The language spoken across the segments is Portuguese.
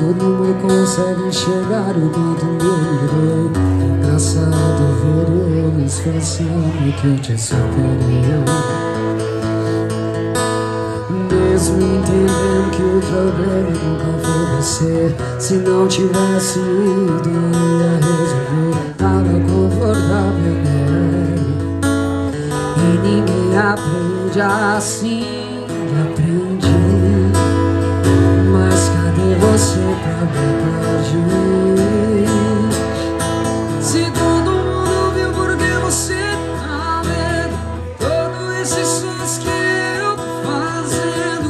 Todo mundo consegue enxergar o quanto me virei. Engraçado ver eu me esforçando que eu te superei. Mesmo entendendo que o problema nunca foi você. Se não tivesse ido eu ia resolver. Tava confortável, né? E ninguém aprende assim, aprendi. Mas cadê você pra me aplaudir? Se todo mundo viu porque você tá vendo todo esse sons que eu tô fazendo.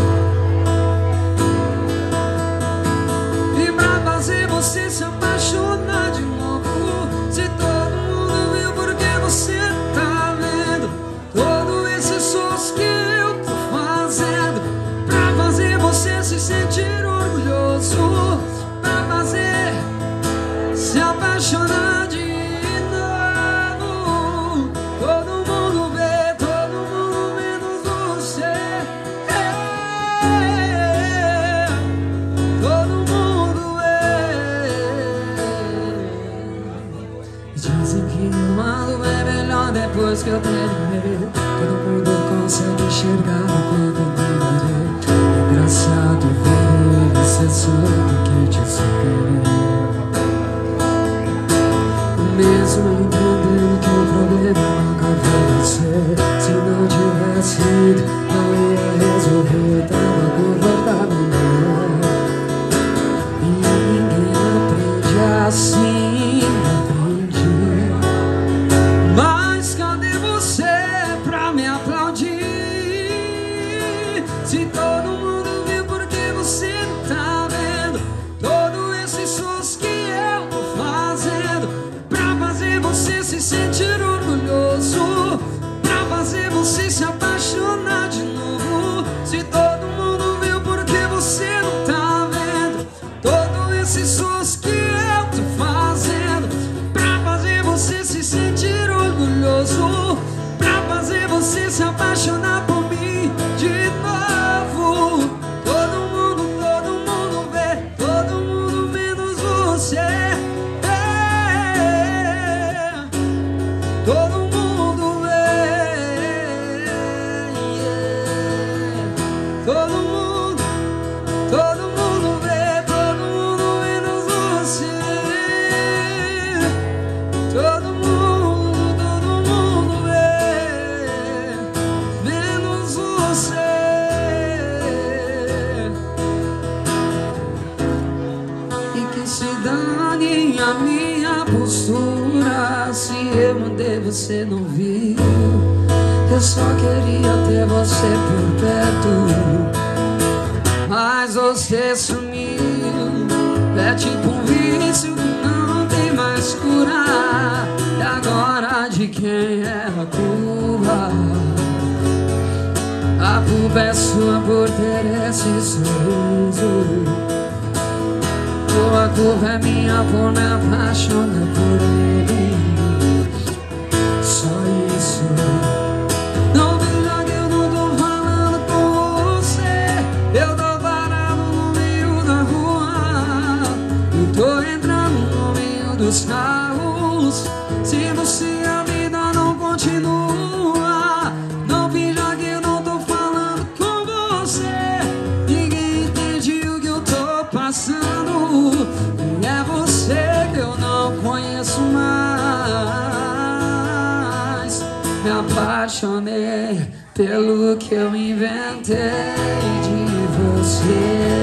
E pra fazer você se apaixonar de novo. Se todo mundo viu porque você tá vendo todo esse sons que eu tô fazendo. Pra fazer você se sentir orgulhoso. Pra fazer se apaixonar de novo. Todo mundo vê, todo mundo menos você. Todo mundo vê. Dizem que o mundo é melhor depois que eu terminei. Todo mundo consegue enxergar o quanto eu melhorei. Engraçado ver ele cessando que te superei. Mesmo entendendo que o problema nunca foi você. Se não tivesse ido, não ia resolver. Tava confortável, né? E ninguém aprende assim, aprendi. Mas cadê você pra me aplaudir? Se todo mundo viu porque você não tá vendo todo esse sons que eu tô fazendo. Pra fazer você se sentir orgulhoso. Pra fazer você se apaixonar de novo. Se todo mundo viu porque você não tá vendo todo esse sons que eu tô fazendo. Pra fazer você se sentir orgulhoso. Pra fazer você se apaixonar por mim de novo. Todo mundo vê, todo mundo menos você. Todo mundo vê, todo mundo vê, todo mundo menos você. Todo mundo vê, menos você. E que se dane a minha postura. Se eu mandei, você não viu. Eu só queria ter você por perto, mas você sumiu. É tipo um vício que não tem mais cura. E agora de quem é a culpa? A culpa é sua por ter esse sorriso. Ou a culpa é minha por me apaixonar por ele. Só isso. Não veja que eu não tô falando com você. Eu tô parado no meio da rua. Eu tô entrando no meio dos carros. Se você a vida não continua, não finja que eu não tô falando com você. Ninguém entende o que eu tô passando. E é você que eu não conheço mais. Me apaixonei pelo que eu inventei de você.